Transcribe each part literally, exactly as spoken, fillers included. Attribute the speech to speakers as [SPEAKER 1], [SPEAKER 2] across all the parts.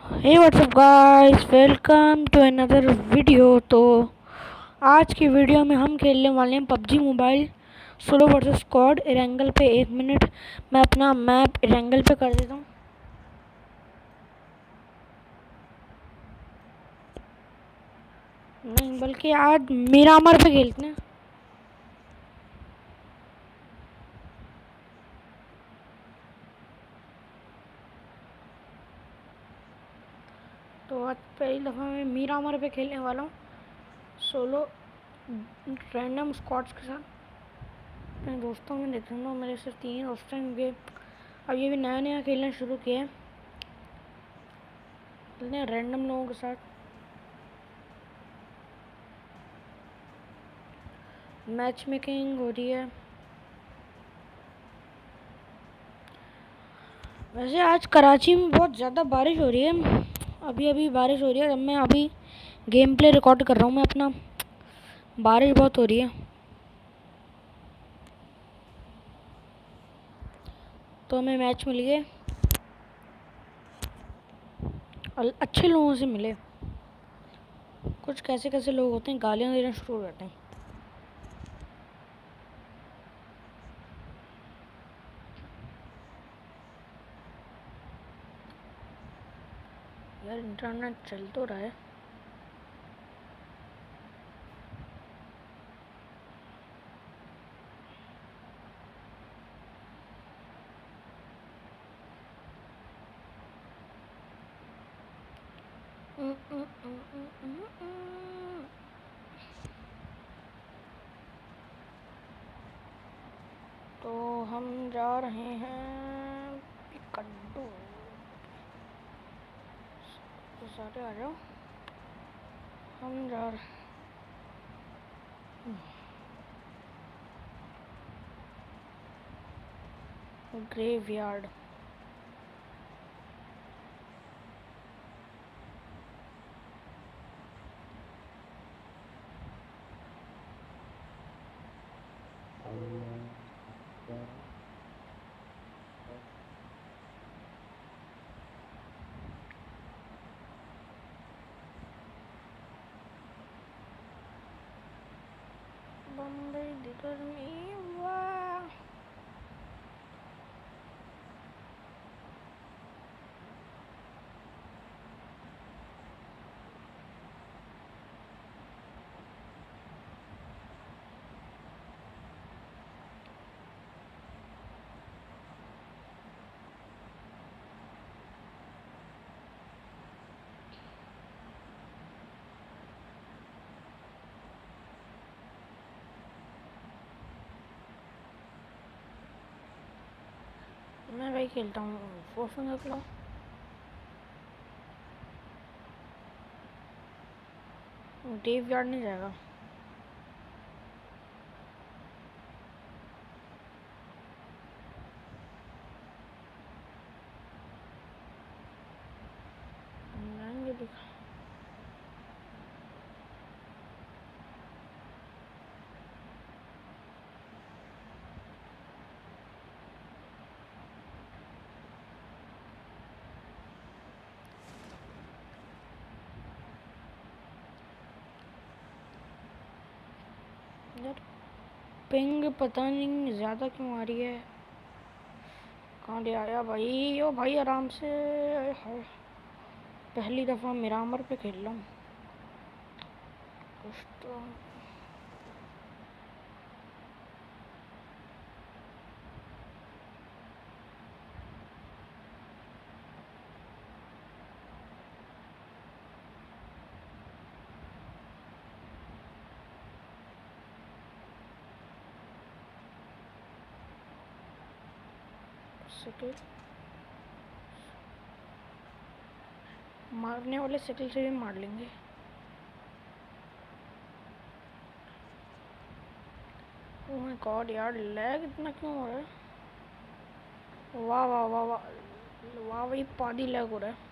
[SPEAKER 1] Hey WhatsApp guys, welcome to another video. तो आज की वीडियो में हम खेलने वाले हैं PUBG mobile solo versus squad Erangel पे। एक मिनट मैं अपना मैप इरेंगल पे कर देता हूँ। नहीं बल्कि आज मिरामर पे खेलते हैं। तो आज पहली दफ़ा मैं मिरामर पे खेलने वाला हूँ सोलो रैंडम स्क्वाड्स के साथ। अपने दोस्तों में देख रहा हूँ, मेरे सिर्फ तीन दोस्त हैं क्योंकि अब ये भी नया नया खेलना शुरू किया है। खेलते हैं रैंडम लोगों के साथ। मैच मेकिंग हो रही है। वैसे आज कराची में बहुत ज़्यादा बारिश हो रही है। अभी अभी बारिश हो रही है जब मैं अभी गेम प्ले रिकॉर्ड कर रहा हूँ मैं अपना। बारिश बहुत हो रही है तो हमें मैच मिल गए और अच्छे लोगों से मिले। कुछ कैसे कैसे लोग होते हैं, गालियाँ देना शुरू हो जाते हैं। यार इंटरनेट चल तो रहा है। तो हम जा रहे हैं पिकड्डू। तो सारे आ जाओ, हम जा रहे ग्रेवयार्ड। बम्बई दी गर्मी वाह। मैं वही खेलता हूँ फोर फिंगर क्लॉ। डेव यार्ड नहीं जाएगा। यार पिंग पता नहीं ज़्यादा क्यों आ रही है। कहाँ ले आया भाई? ओ भाई आराम से। हाय, पहली दफ़ा मिरामर पे खेल रहा हूँ कुछ तो। सेकल मारने वाले सेकल से भी मार लेंगे। ओह माय गॉड यार, लैग इतना क्यों हो रहा है? वाह वाह वाह वाह वाह भाई, पादी लैग हो रहा है।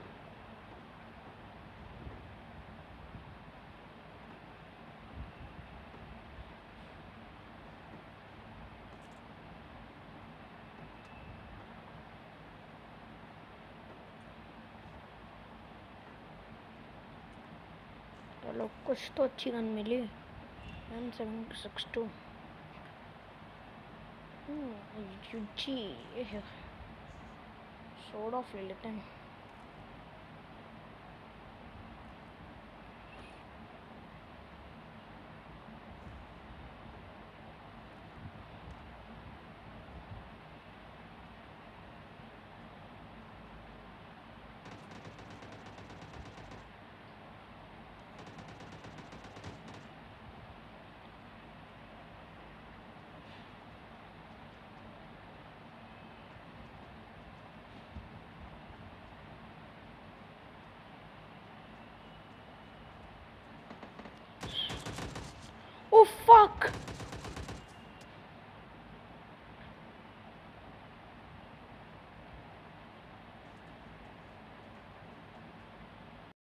[SPEAKER 1] चलो कुछ तो अच्छी गन मिली। एम सेवन सिक्स टू जी, सोड ऑफ ले लेते हैं। Oh fuck!